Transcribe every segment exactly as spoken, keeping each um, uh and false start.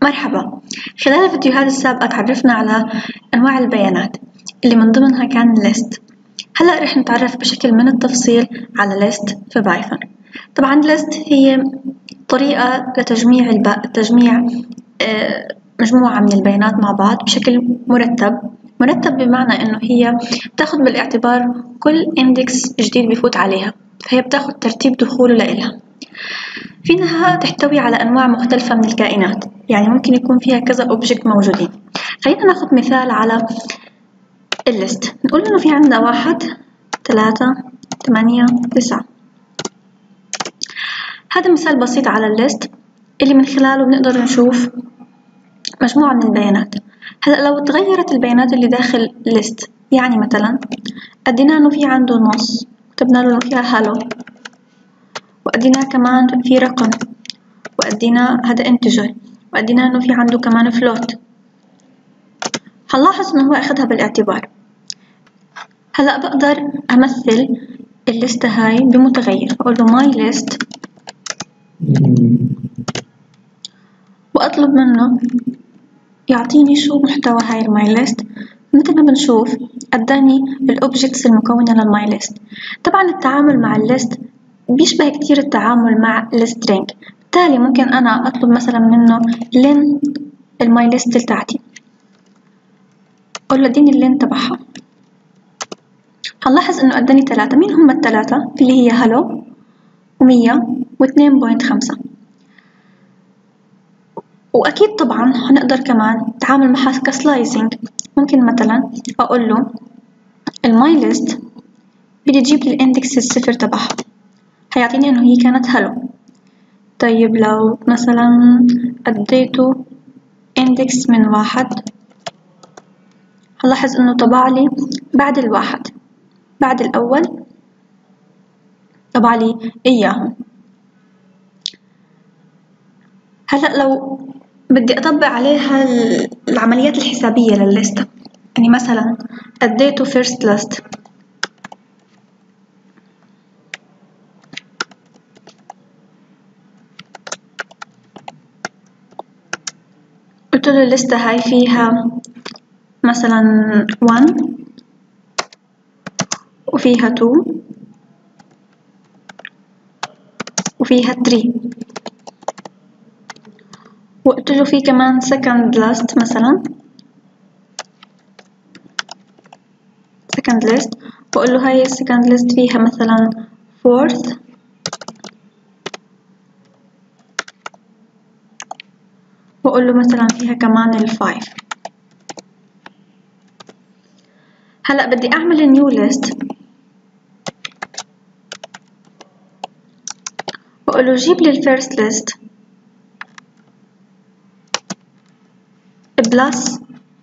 مرحبا. خلال الفيديوهات السابقة تعرفنا على أنواع البيانات اللي من ضمنها كان list. هلأ رح نتعرف بشكل من التفصيل على list في بايثون. طبعا list هي طريقة لتجميع الب... تجميع مجموعة من البيانات مع بعض بشكل مرتب. مرتب بمعنى إنه هي بتاخد بالاعتبار كل إندكس جديد بفوت عليها، فهي بتاخد ترتيب دخوله لإلها. فينها تحتوي على أنواع مختلفة من الكائنات، يعني ممكن يكون فيها كذا أوبجكت موجودين. خلينا ناخد مثال على الليست. نقول إنه في عندنا واحد ثلاثة ثمانية تسعة. هذا مثال بسيط على الليست اللي من خلاله بنقدر نشوف مجموعة من البيانات. هلأ لو تغيرت البيانات اللي داخل ليست، يعني مثلا أدينا إنه في عنده نص، كتبنا له إنه فيها هالو، وأدينا كمان في رقم، وأدينا هذا انتجر، وأدينا إنه في عنده كمان فلوت. هنلاحظ إنه هو أخدها بالاعتبار. هلأ بقدر أمثل الليستة هاي بمتغير، فأقول له my list وأطلب منه يعطيني شو محتوى هاي الماي ليست. مثل ما بنشوف أداني الأوبجكتس المكونة للماي ليست. طبعا التعامل مع الليست بيشبه كتير التعامل مع السترينج، بالتالي ممكن أنا أطلب مثلا منه لين الماي ليست تاعتي، أقول له اديني اللين تبعها. هنلاحظ إنه أداني ثلاثة. مين هم الثلاثة؟ اللي هي هلو ومية واثنين بوينت خمسة. وأكيد طبعا هنقدر كمان نتعامل معها كسلايسنج. ممكن مثلا أقول له الماي ليست بدي تجيب لي الاندكس الصفر تبعها، هيعطيني إنه هي كانت هلو. طيب لو مثلا أديته اندكس من واحد، هلاحظ إنه طبع لي بعد الواحد، بعد الأول طبع لي إياهم. هلأ لو بدي أطبق عليها العمليات الحسابية للليستة، يعني مثلا أديته first list، قلت له الليستة هاي فيها مثلا one وفيها two وفيها three، وقلت له في كمان second list، مثلا second list، بقول له هاي second list فيها مثلا fourth وأقول له مثلا فيها كمان الفايف. هلأ بدي أعمل نيو ليست، وأقول له جيب لي الفيرست ليست بلس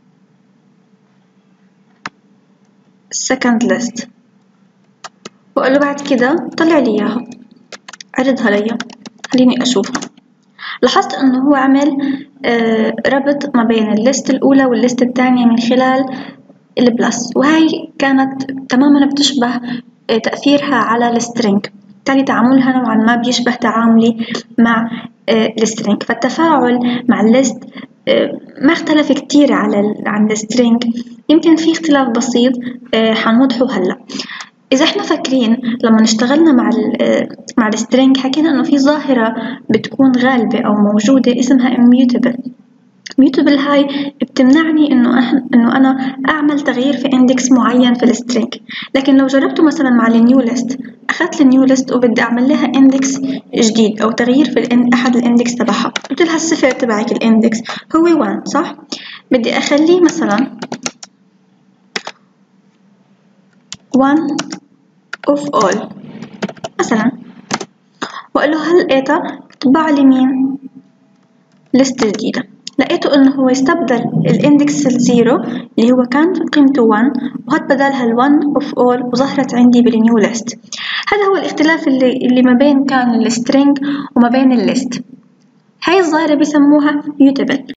second list، وأقول له بعد كده طلع لي إياها، عرضها لي، خليني أشوفها. لاحظت إنه هو عمل آه ربط ما بين الليست الأولى والليست الثانية من خلال البلس، وهي كانت تماما بتشبه آه تأثيرها على السترينج، بالتالي تعاملها نوعا ما بيشبه تعاملي مع آه السترينج. فالتفاعل مع الليست آه ما اختلف كتير على عن السترينج، يمكن في اختلاف بسيط آه حنوضحه هلا. إذا إحنا فاكرين لما اشتغلنا مع ال مع السترينج حكينا إنه في ظاهرة بتكون غالبة أو موجودة اسمها immutable. immutable هاي بتمنعني إنه أح إنه أنا أعمل تغيير في إندكس معين في السترينج. لكن لو جربته مثلا مع النيو ليست، أخذت النيو ليست وبدي أعمل لها إندكس جديد أو تغيير في الإن أحد الإندكس تبعها، قلت لها الصفر تبعك الإندكس هو واحد صح؟ بدي أخليه مثلا one of all مثلا، وأقول له هل لقيتها طبع لي مين؟ ليست جديدة. لقيته إنه هو يستبدل الإندكس الزيرو اللي هو كان قيمته واحد وهات بدلها ال one of all وظهرت عندي بالنيو ليست. هذا هو الاختلاف اللي اللي ما بين كان السترينج وما بين الليست. هاي الظاهرة بيسموها mutable.